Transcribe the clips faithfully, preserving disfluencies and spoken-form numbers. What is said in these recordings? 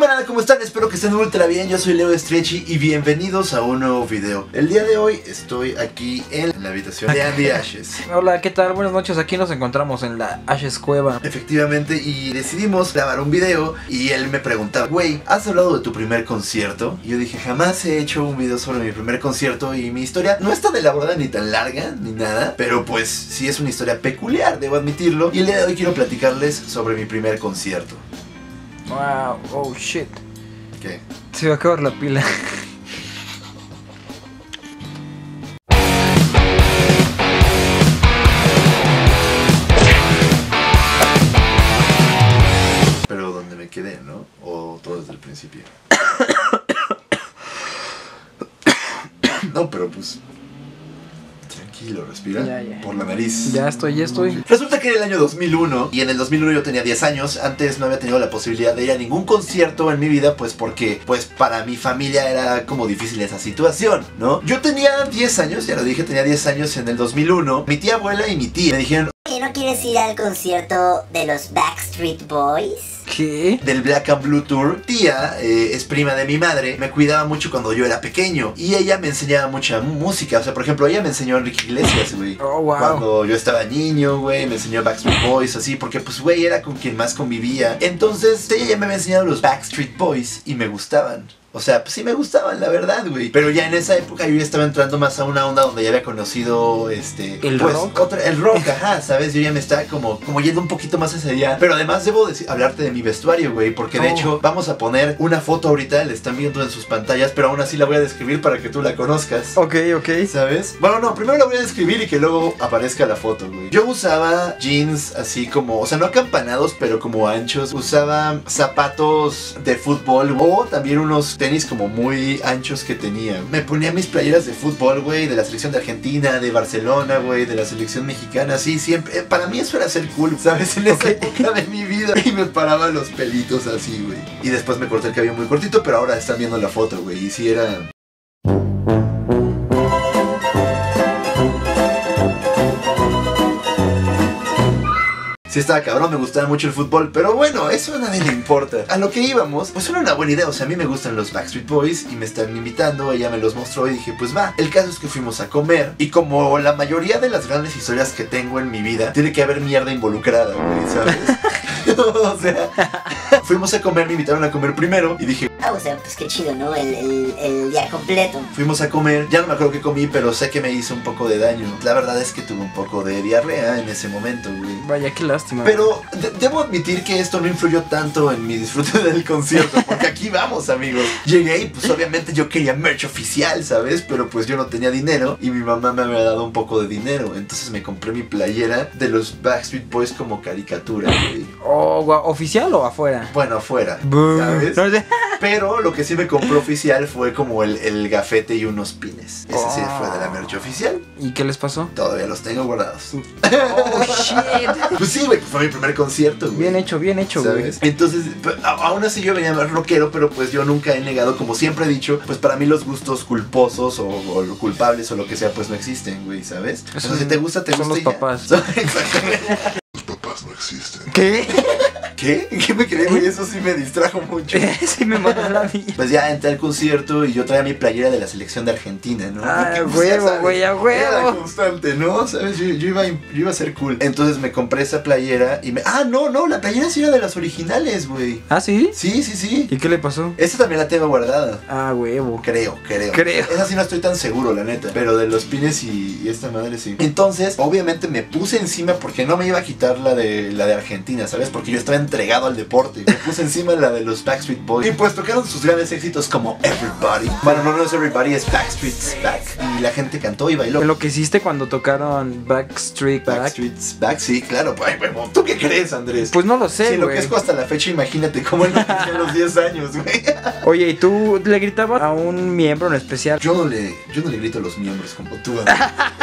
Buenas, ¿cómo están? Espero que estén ultra bien. Yo soy Leo Stretchy y bienvenidos a un nuevo video. El día de hoy estoy aquí en la habitación de Andy Ashes. Hola, ¿qué tal? Buenas noches, aquí nos encontramos en la Ashes Cueva. Efectivamente, y decidimos grabar un video y él me preguntaba: güey, ¿has hablado de tu primer concierto? Y yo dije, jamás he hecho un video sobre mi primer concierto y mi historia no es tan elaborada ni tan larga ni nada, pero pues sí es una historia peculiar, debo admitirlo. Y el día de hoy quiero platicarles sobre mi primer concierto. Wow, oh shit. ¿Qué? Se va a acabar la pila. Pero donde me quedé, ¿no? O todo desde el principio. No, pero pues... Tranquilo, respira ya, ya. por la nariz. Ya estoy, ya estoy. Resulta que era el año dos mil uno y en el dos mil uno yo tenía diez años. Antes no había tenido la posibilidad de ir a ningún concierto en mi vida, pues porque pues para mi familia era como difícil esa situación, ¿no? Yo tenía diez años, ya lo dije, tenía diez años en el dos mil uno. Mi tía abuela y mi tía me dijeron: ¿no quieres ir al concierto de los Backstreet Boys? ¿Qué? Del Black and Blue Tour. Tía eh, es prima de mi madre, me cuidaba mucho cuando yo era pequeño y ella me enseñaba mucha música. O sea, por ejemplo, ella me enseñó a Enrique Iglesias, güey. Oh, wow. Cuando yo estaba niño, güey, me enseñó a Backstreet Boys, así, porque pues, güey, era con quien más convivía. Entonces, ella ya me había enseñado los Backstreet Boys y me gustaban. O sea, pues sí me gustaban, la verdad, güey. Pero ya en esa época yo ya estaba entrando más a una onda donde ya había conocido, este... ¿El pues, rock? Otra, el rock, ajá, ¿sabes? Yo ya me estaba como, como yendo un poquito más hacia allá. Pero además debo decir, hablarte de mi vestuario, güey. Porque de Oh. hecho, vamos a poner una foto ahorita, la están viendo en sus pantallas, pero aún así la voy a describir para que tú la conozcas. Ok, ok. ¿Sabes? Bueno, no, primero la voy a describir y que luego aparezca la foto, güey. Yo usaba jeans así como, o sea, no acampanados, pero como anchos. Usaba zapatos de fútbol o también unos tenis como muy anchos que tenía. Me ponía mis playeras de fútbol, güey, de la selección de Argentina, de Barcelona, güey, de la selección mexicana, sí, siempre. Para mí eso era ser cool, ¿sabes? En esa Okay. época de mi vida. Y me paraban los pelitos así, güey. Y después me corté el cabello muy cortito, pero ahora están viendo la foto, güey. Y sí era... Sí estaba cabrón, me gustaba mucho el fútbol, pero bueno, eso a nadie le importa. A lo que íbamos, pues era una buena idea. O sea, a mí me gustan los Backstreet Boys y me están invitando, ella me los mostró y dije, pues va. El caso es que fuimos a comer y como la mayoría de las grandes historias que tengo en mi vida, tiene que haber mierda involucrada, güey, ¿sabes? O sea, fuimos a comer, me invitaron a comer primero y dije... Ah, o sea, pues qué chido, ¿no? El, el, el día completo. Fuimos a comer, ya no me acuerdo qué comí, pero sé que me hizo un poco de daño. La verdad es que tuve un poco de diarrea en ese momento, güey. Vaya, qué lástima. Pero de debo admitir que esto no influyó tanto en mi disfrute del concierto, porque aquí vamos, amigos. Llegué y pues obviamente yo quería merch oficial, ¿sabes? Pero pues yo no tenía dinero y mi mamá me había dado un poco de dinero. Entonces me compré mi playera de los Backstreet Boys como caricatura, güey. Oh, wow. ¿Oficial o afuera? Bueno, afuera, Buh. ¿sabes? No sé. Pero lo que sí me compró oficial fue como el, el gafete y unos pines. Ese sí Oh. fue de la merch oficial. ¿Y qué les pasó? Todavía los tengo guardados. Oh, shit. Pues sí, güey, fue mi primer concierto, güey. Bien hecho, bien hecho, güey. ¿Sabes? Entonces, a- aún así yo venía más rockero, pero pues yo nunca he negado, como siempre he dicho, pues para mí los gustos culposos o, o culpables o lo que sea, pues no existen, güey, ¿sabes? O sea, si te gusta, te Son gusta los y ya. papás. Exactamente. Los papás no existen. ¿Qué? ¿Qué? ¿Qué me creí, güey? Eso sí me distrajo mucho. Sí me mató la vida. Pues ya entré al concierto y yo traía mi playera de la selección de Argentina, ¿no? Ah, Porque, pues, huevo, ya sabes, güey, a huevo. Era la constante, ¿no? ¿Sabes? Yo, yo, iba, yo iba a ser cool. Entonces me compré esa playera y me... Ah, no, no, la playera sí era de las originales, güey. ¿Ah, sí? Sí, sí, sí. ¿Y qué le pasó? Esta también la tengo guardada. Ah, huevo. Creo, creo. Creo. Esa sí no estoy tan seguro, la neta. Pero de los pines y, y esta madre sí. Entonces, obviamente me puse encima porque no me iba a quitar la de la de Argentina, ¿sabes? Porque yo estaba entregado al deporte. Me puse encima la de los Backstreet Boys. Y pues tocaron sus grandes éxitos como Everybody. Bueno, no, no es Everybody, es Backstreet's Back. Y la gente cantó y bailó. Lo que hiciste cuando tocaron Backstreet Back. Backstreet's Back, sí, claro. Ay, huevo, ¿tú qué crees, Andrés? Pues no lo sé, Sí, lo que güey. es hasta la fecha, imagínate cómo en los diez años, güey. Oye, ¿y tú le gritabas a un miembro en especial? Yo no le, yo no le grito a los miembros como tú, Andrés.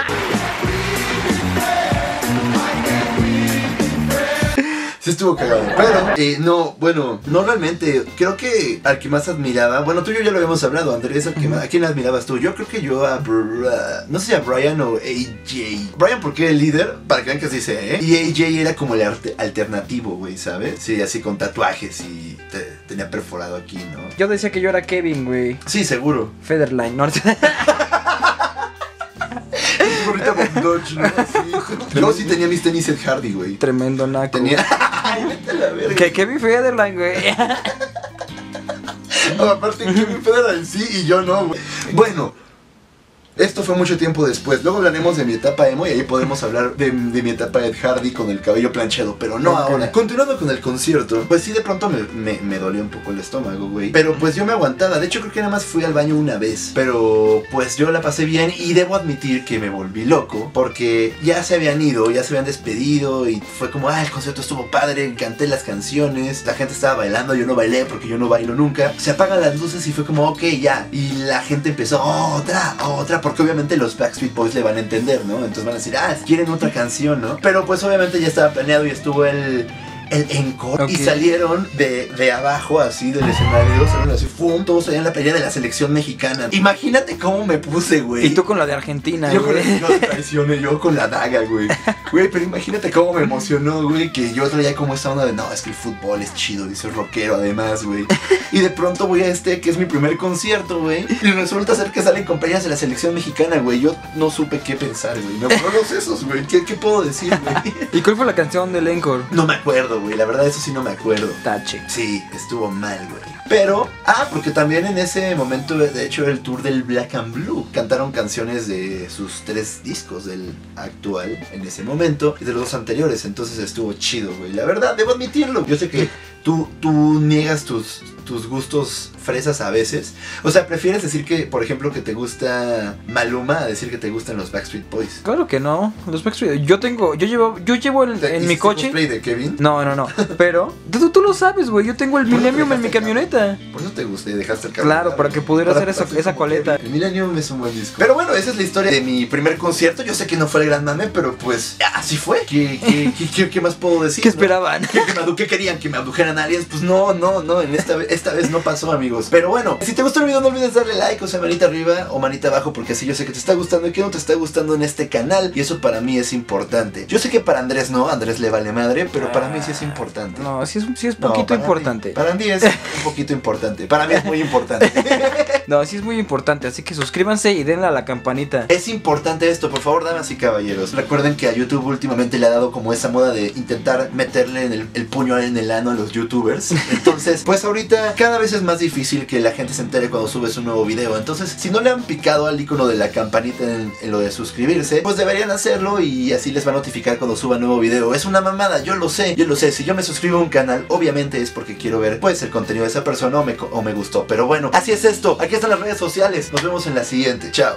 Sí estuvo cagado. Pero, eh, no, bueno, no realmente. Creo que al que más admiraba, bueno, tú y yo ya lo habíamos hablado, Andrés, al que más- ¿a quién admirabas tú? Yo creo que yo a, Bra- no sé si a Brian o A J. Brian porque el líder, para que vean que así sea, ¿eh? Y A J era como el arte alternativo, güey, ¿sabes? Sí, así con tatuajes y te- tenía perforado aquí, ¿no? Yo decía que yo era Kevin, güey. Sí, seguro. Federline, ¿no? Gorrita Bondage, ¿no? Sí. Yo sí tenía mis tenis Ed Hardy, güey. Tremendo naco. Tenía... Ay, vete a la verga. Que Kevin Federline, güey. No, aparte Kevin Federline sí y yo no, güey. Bueno, esto fue mucho tiempo después. Luego hablaremos de mi etapa emo y ahí podemos hablar de, de mi etapa Ed Hardy con el cabello planchado, pero no Okay. ahora. Continuando con el concierto, pues sí, de pronto me, me, me dolió un poco el estómago, güey. Pero pues yo me aguantaba. De hecho, creo que nada más fui al baño una vez. Pero pues yo la pasé bien y debo admitir que me volví loco porque ya se habían ido, ya se habían despedido y fue como, ah, el concierto estuvo padre, canté las canciones, la gente estaba bailando, yo no bailé porque yo no bailo nunca. Se apagan las luces y fue como, ok, ya. Y la gente empezó, oh, otra, otra, porque obviamente los Backstreet Boys le van a entender, ¿no? Entonces van a decir, ah, quieren otra canción, ¿no? Pero pues obviamente ya estaba planeado y estuvo el... el encore, okay. Y salieron de, de abajo así del escenario, salieron así, fum, todos salían la pelea de la selección mexicana. Imagínate cómo me puse, güey. Y tú con la de Argentina, yo güey. Con, yo de traicioné, yo con la daga, güey. Güey, pero imagínate cómo me emocionó, güey, que yo traía como esta onda de, no, es que el fútbol es chido, y soy rockero además, güey. Y de pronto voy a este, que es mi primer concierto, güey, y resulta ser que salen compañías de la selección mexicana, güey. Yo no supe qué pensar, güey. Me borró los sesos, güey. ¿Qué, ¿Qué puedo decir, güey? ¿Y cuál fue la canción del encore? No me acuerdo, güey, la verdad eso sí no me acuerdo. Tache. Sí, estuvo mal, güey. Pero, ah, porque también en ese momento, de hecho, era el tour del Black and Blue. Cantaron canciones de sus tres discos, del actual en ese momento y de los dos anteriores. Entonces estuvo chido, güey. La verdad, debo admitirlo. Yo sé que tú, tú niegas tus, tus gustos fresas a veces. O sea, prefieres decir que, por ejemplo, que te gusta Maluma a decir que te gustan los Backstreet Boys. Claro que no. Los Backstreet, yo tengo, yo llevo, yo llevo el, en mi coche. ¿Cosplay de Kevin? No, no, no. Pero tú, tú lo sabes, güey. Yo tengo el Millennium en mi camioneta. Por eso te gusté, dejaste el cabello. Claro, largo, para que pudiera para, hacer esa, esa coleta. El Millennium es un buen disco. Pero bueno, esa es la historia de mi primer concierto. Yo sé que no fue el gran mame, pero pues así fue. ¿Qué, qué, qué, qué, qué más puedo decir? ¿Qué esperaban? ¿Qué, qué, me, ¿Qué querían? ¿Que me abdujeran aliens? Pues no, no, no. En esta, esta vez no pasó, amigos. Pero bueno, si te gustó el video no olvides darle like, o sea, manita arriba o manita abajo, porque así yo sé que te está gustando y que no te está gustando en este canal. Y eso para mí es importante. Yo sé que para Andrés no, Andrés le vale madre, pero para mí sí es importante. No, sí es, sí es poquito no, para importante. Mí, para mí es un poquito importante. Para mí es muy importante. No, sí es muy importante, así que suscríbanse y denle a la campanita. Es importante esto, por favor, damas y caballeros. Recuerden que a YouTube últimamente le ha dado como esa moda de intentar meterle en el, el puño en el ano a los youtubers. Entonces, pues ahorita cada vez es más difícil que la gente se entere cuando subes un nuevo video. Entonces, si no le han picado al icono de la campanita en, en lo de suscribirse, pues deberían hacerlo y así les va a notificar cuando suba nuevo video. Es una mamada, yo lo sé, yo lo sé. Si yo me suscribo a un canal, obviamente es porque quiero ver pues el contenido de esa persona o me, o me gustó. Pero bueno, así es esto. Aquí están las redes sociales. Nos vemos en la siguiente. Chao.